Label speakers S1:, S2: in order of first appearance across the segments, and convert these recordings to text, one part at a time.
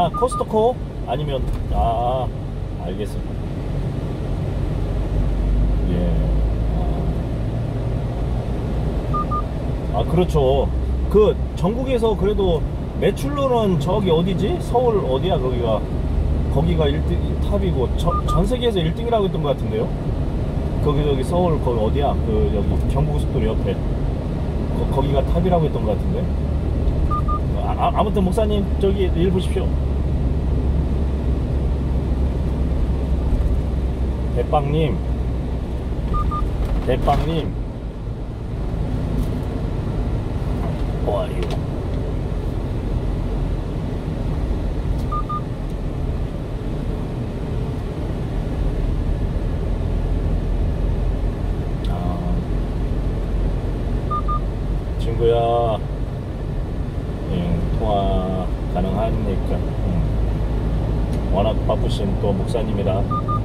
S1: 아, 코스트코? 아니면, 알겠습니다. 예. 그렇죠. 그, 전국에서 그래도 매출로는 저기 어디지? 서울 어디야, 거기가 1등, 탑이고, 전 세계에서 1등이라고 했던 것 같은데요? 저기 서울, 거기 어디야? 여기 경부고속도로 옆에. 거기가 탑이라고 했던 것 같은데? 아무튼 목사님, 저기 일 보십시오. 대빵님. 어이. 친구야, 통화 가능하니까. 워낙 바쁘신 또 목사님이라.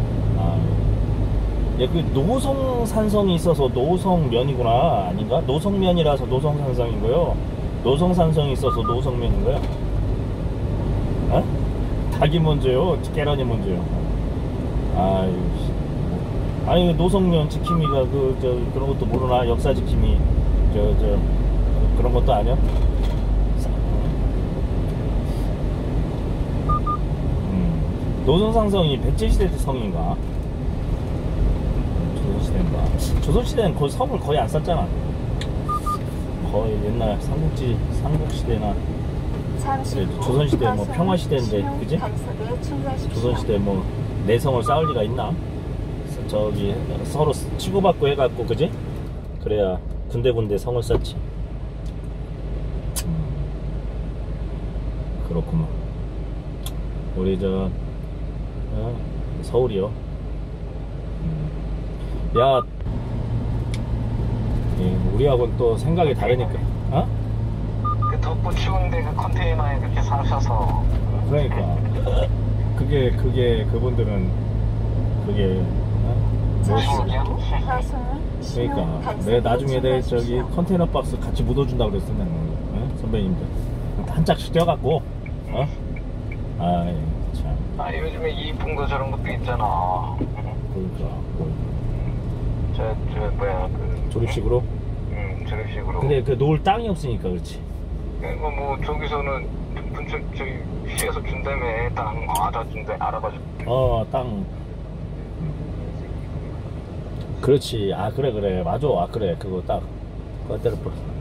S1: 그 노성산성이 있어서 노성면이구나. 아닌가? 노성면이라서 노성산성인거요. 노성산성이 있어서 노성면인거요. 닭이 먼저요? 계란이 먼저요? 아니, 노성면 지킴이가 그런 것도 모르나? 역사 지킴이 그런 것도 아니야? 노성산성이 백제시대 성인가? 조선시대는 거의 성을 거의 안 썼잖아. 거의 옛날 삼국시대나 조선시대 뭐 평화시대인데, 그지? 조선시대 뭐 내성을 쌓을 리가 있나? 저기 서로 치고받고 해갖고, 그지? 그래야 군데군데 성을 쌓지. 그렇구만. 우리 서울이요. 야, 우리하고는 또 생각이 다르니까.
S2: 그 덥고 추운데 그 컨테이너에 그렇게 사셔서.
S1: 그러니까 그분들은 그러니까 내가 나중에 저기 컨테이너 박스 같이 묻어준다고 그랬어. 선배님들 한 짝씩 떼어갖고. 참.
S2: 요즘에 이쁜 거 저런 것도 있잖아.
S1: 그러니까
S2: 뭐야,
S1: 조립식으로.
S2: 조립식으로.
S1: 근데 놓을 땅이 없으니까 그렇지.
S2: 뭐 저기서는 저기 시에서 준다며. 땅 알아봐줘.
S1: 땅. 그렇지. 그래 맞아. 그래, 그거 딱 그거 때려.